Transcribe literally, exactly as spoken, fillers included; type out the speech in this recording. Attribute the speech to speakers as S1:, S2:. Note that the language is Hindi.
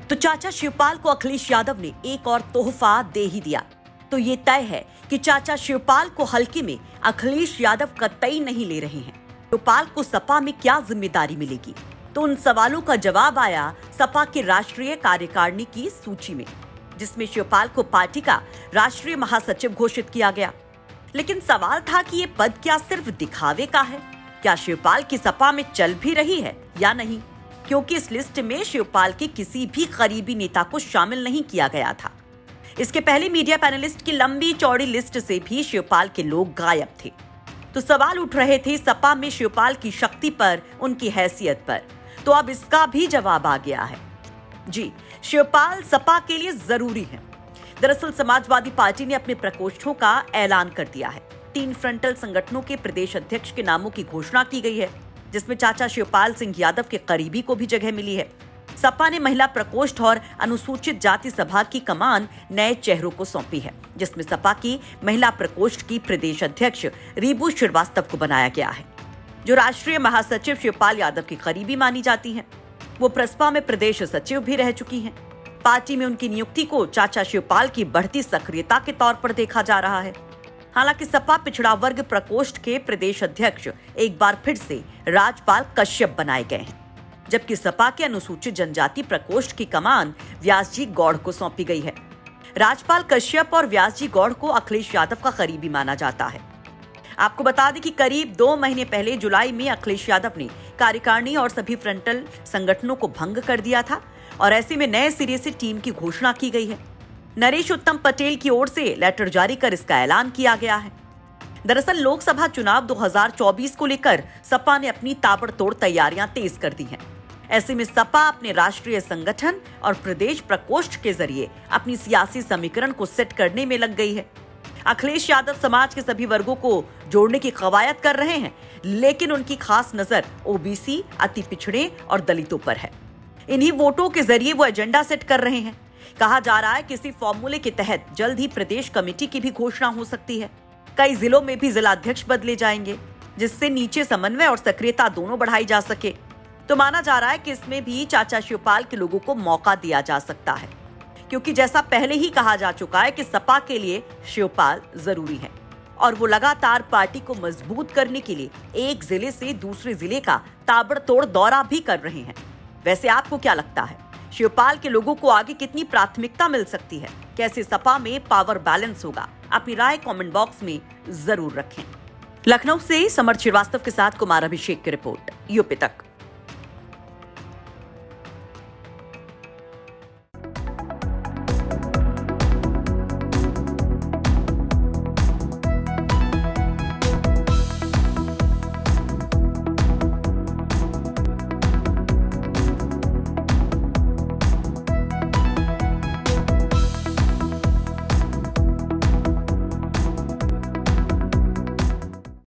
S1: तो चाचा शिवपाल को अखिलेश यादव ने एक और तोहफा दे ही दिया। तो ये तय है कि चाचा शिवपाल को हल्के में अखिलेश यादव कतई नहीं ले रहे हैं। शिवपाल को सपा में क्या जिम्मेदारी मिलेगी, तो उन सवालों का जवाब आया सपा की राष्ट्रीय कार्यकारिणी की सूची में, जिसमें शिवपाल को पार्टी का राष्ट्रीय महासचिव घोषित किया गया। लेकिन सवाल था कि ये पद क्या सिर्फ दिखावे का है, क्या शिवपाल की सपा में चल भी रही है या नहीं, क्योंकि इस लिस्ट में शिवपाल के किसी भी करीबी नेता को शामिल नहीं किया गया था। इसके पहले मीडिया पैनलिस्ट की लंबी चौड़ी लिस्ट से भी शिवपाल के लोग गायब थे। तो सवाल उठ रहे थे सपा में शिवपाल की शक्ति पर, उनकी हैसियत पर। तो अब इसका भी जवाब आ गया है। जी, शिवपाल सपा के लिए जरूरी है। दरअसल समाजवादी पार्टी ने अपने प्रकोष्ठों का ऐलान कर दिया है। तीन फ्रंटल संगठनों के प्रदेश अध्यक्ष के नामों की घोषणा की गई है, जिसमें चाचा शिवपाल सिंह यादव के करीबी को भी जगह मिली है। सपा ने महिला प्रकोष्ठ और अनुसूचित जाति सभा की कमान नए चेहरों को सौंपी है, जिसमें सपा की महिला प्रकोष्ठ की प्रदेश अध्यक्ष रीबू श्रीवास्तव को बनाया गया है, जो राष्ट्रीय महासचिव शिवपाल यादव की करीबी मानी जाती हैं। वो प्रसपा में प्रदेश सचिव भी रह चुकी हैं। पार्टी में उनकी नियुक्ति को चाचा शिवपाल की बढ़ती सक्रियता के तौर पर देखा जा रहा है। हालांकि सपा पिछड़ा वर्ग प्रकोष्ठ के प्रदेश अध्यक्ष एक बार फिर से राजपाल कश्यप बनाए गए हैं, जबकि सपा के अनुसूचित जनजाति प्रकोष्ठ की कमान व्यासजी गौड़ को सौंपी गई है। राजपाल कश्यप और व्यासजी गौड़ को अखिलेश यादव का करीबी माना जाता है। आपको बता दें कि करीब दो महीने पहले जुलाई में अखिलेश यादव ने कार्यकारिणी और सभी फ्रंटल संगठनों को भंग कर दिया था, और ऐसे में नए सिरे से टीम की घोषणा की गई है। नरेश उत्तम पटेल की ओर से लेटर जारी कर इसका ऐलान किया गया है। दरअसल लोकसभा चुनाव दो हज़ार चौबीस को लेकर सपा ने अपनी ताबड़तोड़ तैयारियां तेज कर दी हैं। ऐसे में सपा अपने राष्ट्रीय संगठन और प्रदेश प्रकोष्ठ के जरिए अपनी सियासी समीकरण को सेट करने में लग गई है। अखिलेश यादव समाज के सभी वर्गों को जोड़ने की कवायद कर रहे हैं, लेकिन उनकी खास नजर ओबीसी, अति पिछड़े और दलितों पर है। इन्हीं वोटों के जरिए वो एजेंडा सेट कर रहे हैं। कहा जा रहा है किसी फॉर्मूले के तहत जल्द ही प्रदेश कमेटी की भी घोषणा हो सकती है। कई जिलों में भी जिलाध्यक्ष बदले जाएंगे, जिससे नीचे समन्वय और सक्रियता दोनों बढ़ाई जा सके। तो माना जा रहा है कि इसमें भी चाचा शिवपाल के लोगों को मौका दिया जा सकता है, क्योंकि जैसा पहले ही कहा जा चुका है कि सपा के लिए शिवपाल जरूरी है, और वो लगातार पार्टी को मजबूत करने के लिए एक जिले से दूसरे जिले का ताबड़तोड़ दौरा भी कर रहे हैं। वैसे आपको क्या लगता है, शिवपाल के लोगों को आगे कितनी प्राथमिकता मिल सकती है? कैसे सपा में पावर बैलेंस होगा? अपनी राय कमेंट बॉक्स में जरूर रखें। लखनऊ से समर श्रीवास्तव के साथ कुमार अभिषेक की रिपोर्ट, यूपी तक।